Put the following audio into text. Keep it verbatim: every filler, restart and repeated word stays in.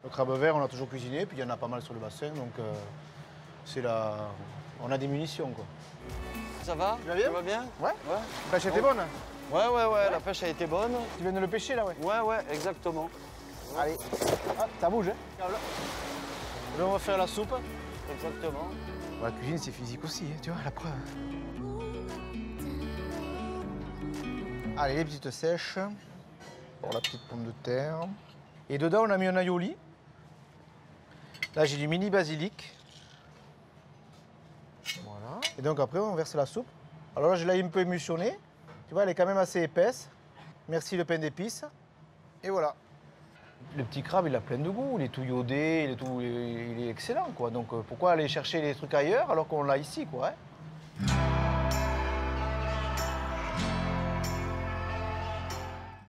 Le crabe vert, on l'a toujours cuisiné, puis il y en a pas mal sur le bassin, donc euh, c'est la... on a des munitions, quoi. Ça va? Tu vas bien? Tu vas bien? Ouais. Ouais. La pêche était bonne, hein? Ouais, ouais, ouais, la pêche a été bonne. Tu viens de le pêcher, là, ouais? Ouais, ouais, exactement. Allez. Ah, ça bouge, hein? Là, on va faire la soupe. Exactement. La cuisine, c'est physique aussi, hein, tu vois, la preuve. Allez, les petites sèches. Pour la petite pomme de terre. Et dedans, on a mis un aioli. Là, j'ai du mini basilic. Voilà. Et donc après, on verse la soupe. Alors là, je l'ai un peu émulsionnée. Tu vois, elle est quand même assez épaisse. Merci le pain d'épices. Et voilà. Le petit crabe, il a plein de goût. Il est tout iodé, il est, tout, il est excellent, quoi. Donc euh, pourquoi aller chercher les trucs ailleurs alors qu'on l'a ici, quoi, hein?